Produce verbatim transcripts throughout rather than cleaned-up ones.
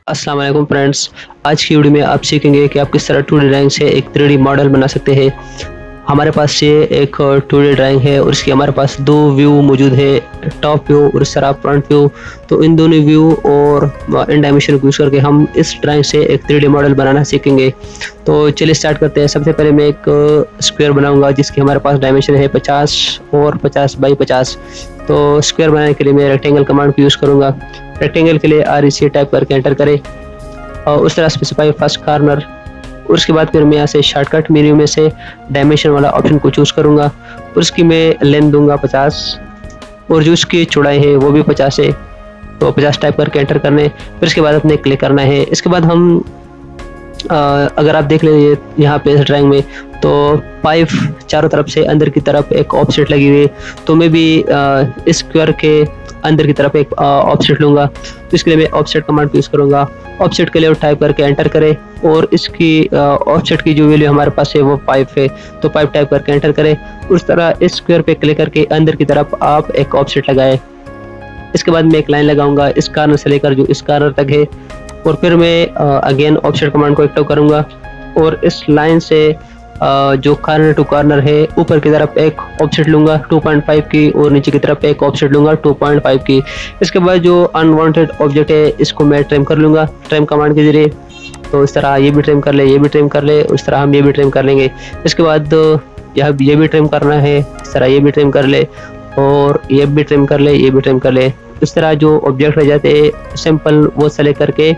अस्सलाम वालेकुम फ्रेंड्स। आज की वीडियो में आप सीखेंगे कि आप किस तरह टू डी ड्राइंग से एक थ्री डी मॉडल बना सकते हैं। हमारे पास ये एक टू डी ड्राइंग है और इसकी हमारे पास दो व्यू मौजूद है, टॉप व्यू और इस तरह फ्रंट व्यू। तो इन दोनों व्यू और इन डायमेंशन को यूज़ करके हम इस ड्राइंग से एक थ्री डी मॉडल बनाना सीखेंगे। तो चलिए स्टार्ट करते हैं। सबसे पहले मैं एक स्क्वायर बनाऊंगा जिसकी हमारे पास डायमेंशन है पचास और पचास बाई पचास। तो स्क्वायर बनाने के लिए मैं रेक्टेंगल कमांड को यूज़ करूँगा। रेक्टेंगल के लिए आर ई सी टाइप करके एंटर करें और उस तरह स्पेसिफाई फर्स्ट कॉर्नर। उसके बाद फिर मैं यहाँ से शॉर्टकट मेन्यू में से डायमेंशन वाला ऑप्शन को चूज़ करूँगा और उसकी मैं लेंथ दूंगा पचास और जो उसकी चौड़ाई है वो भी पचास है। तो पचास टाइप करके एंटर करने, फिर इसके बाद अपने क्लिक करना है। इसके बाद हम आ, अगर आप देख लेंगे यहाँ पे इस ड्राइंग में तो पाइप चारों तरफ से अंदर की तरफ एक ऑफसेट लगी हुई है। तो मैं भी इस स्क्वायर के अंदर की तरफ एक ऑफसेट लूँगा। तो इसके लिए मैं ऑफसेट कमांड यूज़ करूँगा। ऑफसेट के लिए टाइप करके एंटर करें और इसकी ऑफसेट की जो वैल्यू हमारे पास है वो पाइप है। तो पाइप टाइप करके एंटर करें। उस तरह इस स्क्वायर पे क्लिक करके अंदर की तरफ आप एक ऑफसेट लगाए। इसके बाद मैं एक लाइन लगाऊंगा इस कॉर्नर से लेकर जो इस कॉर्नर तक है और फिर मैं अगेन ऑफसेट कमांड को एक्टिव करूँगा और इस लाइन से Uh, जो कॉर्नर टू कॉर्नर है ऊपर की तरफ एक ऑफसेट लूंगा टू पॉइंट फाइव की और नीचे की तरफ एक ऑफसेट लूंगा टू पॉइंट फाइव की। इसके बाद जो अनवांटेड ऑब्जेक्ट है इसको मैं ट्रिम कर लूंगा ट्रिम कमांड के जरिए। तो इस तरह ये भी ट्रिम कर ले, ये भी ट्रिम कर ले, उस तरह हम ये भी ट्रिम कर लेंगे। इसके बाद यह ये भी ट्रिम करना है, इस तरह ये भी ट्रिम कर ले और ये भी ट्रिम कर ले, ये भी ट्रिम कर ले। इस तरह जो ऑब्जेक्ट रह जाते हैं सिंपल वो सेलेक्ट करके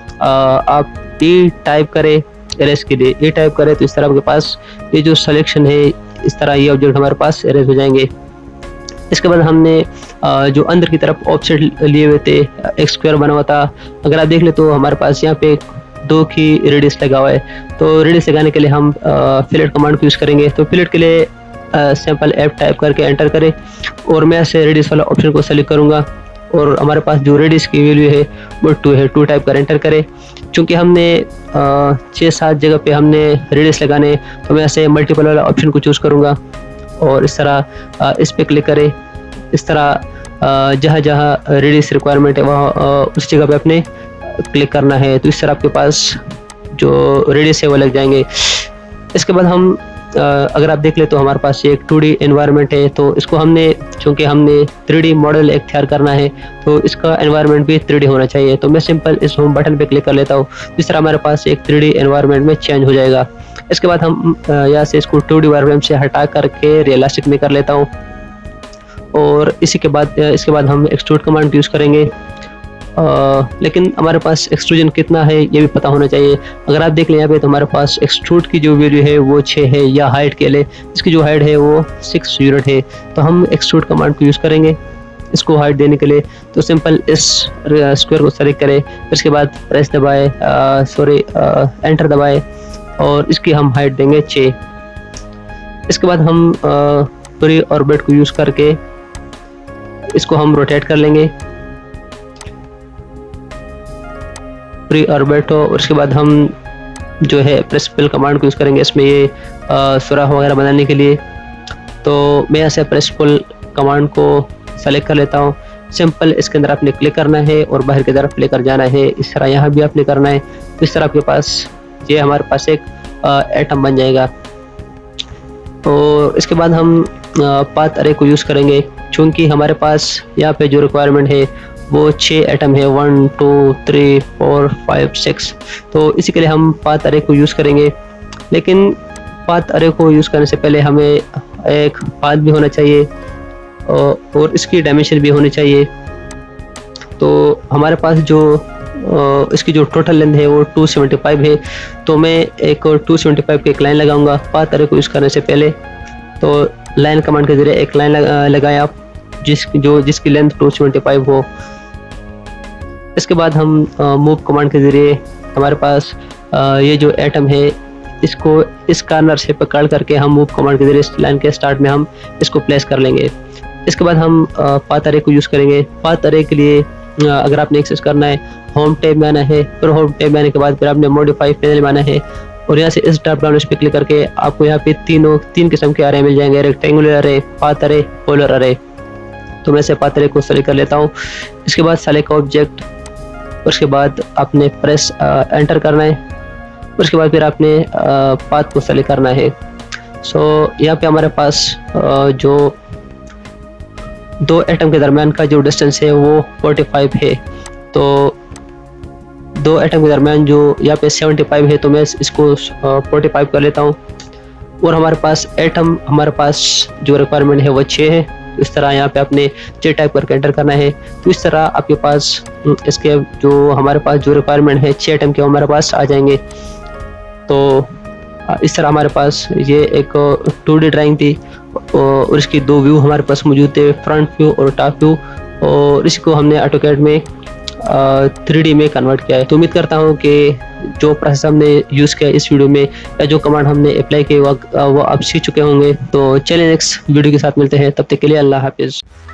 आप ई टाइप करें इरेज के लिए। ये टाइप करें तो इस तरह आपके पास ये जो सिलेक्शन है इस तरह ये ऑब्जेक्ट हमारे पास इरेज हो जाएंगे। इसके बाद हमने जो अंदर की तरफ ऑफसेट लिए हुए थे एक स्क्वायर बना हुआ था, अगर आप देख ले तो हमारे पास यहाँ पे दो की रेडियस लगा हुआ है। तो रेडियस लगाने के लिए हम फिलेट कमांड को यूज़ करेंगे। तो फिलेट के लिए सिंपल एफ टाइप करके एंटर करें और मैं ऐसे रेडियस वाला ऑप्शन को सेलेक्ट करूँगा और हमारे पास जो रेडियस की वैल्यू है वो टू है। टू टाइप कर एंटर करें। चूँकि हमने छः सात जगह पे हमने रेडियस लगाने तो मैं ऐसे मल्टीपल वाला ऑप्शन को चूज़ करूँगा और इस तरह आ, इस पे क्लिक करें। इस तरह जहाँ जहाँ रेडियस रिक्वायरमेंट है वहाँ उस जगह पे अपने क्लिक करना है। तो इस तरह आपके पास जो रेडियस है वो लग जाएंगे। इसके बाद हम अगर आप देख ले तो हमारे पास ये एक टू डी एनवायरनमेंट है। तो इसको हमने चूँकि हमने थ्री डी मॉडल एक तैयार करना है तो इसका एनवायरनमेंट भी थ्री डी होना चाहिए। तो मैं सिंपल इस होम बटन पे क्लिक कर लेता हूँ। इस तरह हमारे पास एक थ्री डी एनवायरनमेंट में चेंज हो जाएगा। इसके बाद हम यहाँ से इसको टू डी एनवायरनमेंट से हटा करके रियलिस्टिक में कर लेता हूँ और इसी के बाद इसके बाद हम एक्सट्रूड कमांड यूज़ करेंगे। Uh, लेकिन हमारे पास एक्सट्रूजन कितना है ये भी पता होना चाहिए। अगर आप देख लें यहाँ पे तो हमारे पास एक्सट्रूड की जो वैल्यू है वो छः है या हाइट के लिए इसकी जो हाइट है वो सिक्स यूनिट है। तो हम एक्सट्रूड कमांड को यूज़ करेंगे इसको हाइट देने के लिए। तो सिंपल इस स्क्वायर को सेलेक्ट करें, इसके बाद प्रेस दबाए सॉरी एंटर दबाए और इसकी हम हाइट देंगे छः। इसके बाद हम प्री ऑर्बिट को यूज़ करके इसको हम रोटेट कर लेंगे प्री ऑर्बिट हो। और उसके बाद हम जो है प्रेस पुल कमांड को यूज़ करेंगे इसमें ये सुराख वगैरह बनाने के लिए। तो मैं ऐसे प्रेस पुल कमांड को सेलेक्ट कर लेता हूँ। सिंपल इसके अंदर आपने क्लिक करना है और बाहर की तरफ लेकर जाना है। इस तरह यहाँ भी आपने करना है। तो इस तरह आपके पास ये हमारे पास एक एटम बन जाएगा। और इसके बाद हम पाथ अरे को यूज़ करेंगे चूँकि हमारे पास यहाँ पे जो रिक्वायरमेंट है वो छः एटम है, one two three four five six. तो इसी के लिए हम पाथ अरे को यूज़ करेंगे। लेकिन पाथ अरे को यूज़ करने से पहले हमें एक पाथ भी होना चाहिए और इसकी डायमेंशन भी होनी चाहिए। तो हमारे पास जो इसकी जो टोटल लेंथ है वो टू सेवेंटी फाइव है। तो मैं एक टू सेवेंटी फाइव की एक लाइन लगाऊंगा पाथ अरे को यूज़ करने से पहले। तो लाइन कमांड के जरिए एक लाइन लगा, लगाए आप जिस जो जिसकी लेंथ टू सेवेंटी फाइव हो। इसके बाद हम मूव कमांड के ज़रिए हमारे पाथ आ, ये जो एटम है इसको इस कॉर्नर से पकड़ करके हम मूव कमांड के जरिए इस लाइन के स्टार्ट में हम इसको प्लेस कर लेंगे। इसके बाद हम पाथ अरे को यूज़ करेंगे। पाथ अरे के लिए आ, अगर आपने एक्सेस करना है होम टैब में आना है, फिर होम टैब में आने के बाद फिर आपने मॉडिफाई पैनल में आना है और यहाँ से इस ड्रॉप डाउन पे क्लिक करके आपको यहाँ पे तीनों तीन किस्म के अरे मिल जाएंगे, रेक्टेंगुलर अरे, पाथ अरे, पोलर अरे। तो मैं से पाथ अरे को सेलेक्ट कर लेता हूँ। इसके बाद सेलेक्ट ऑब्जेक्ट उसके बाद आपने प्रेस एंटर करना है, उसके बाद फिर आपने पाथ को सेलेक्ट करना है। सो so, यहाँ पे हमारे पास जो दो एटम के दरमियान का जो डिस्टेंस है वो पैंतालीस है, तो दो एटम के दरमियान जो यहाँ पे पचहत्तर है, तो मैं इसको पैंतालीस कर लेता हूँ। और हमारे पास एटम हमारे पास जो रिक्वायरमेंट है वो छः है, तो इस तरह यहाँ पे आपने छः टाइप करके एंटर करना है। तो इस तरह आपके पास इसके जो हमारे पास जो रिक्वायरमेंट है छः एटम के हमारे पास आ जाएंगे। तो इस तरह हमारे पास ये एक टू डी ड्राइंग थी और इसकी दो व्यू हमारे पास मौजूद थे, फ्रंट व्यू और टॉप व्यू, और इसको हमने ऑटोकैड में थ्री डी में कन्वर्ट किया है। तो उम्मीद करता हूँ कि जो प्रोसेस हमने यूज़ किया इस वीडियो में या जो कमांड हमने अप्लाई किए वो वो आप सीख चुके होंगे। तो चलिए नेक्स्ट वीडियो के साथ मिलते हैं, तब तक के लिए अल्लाह हाफिज़।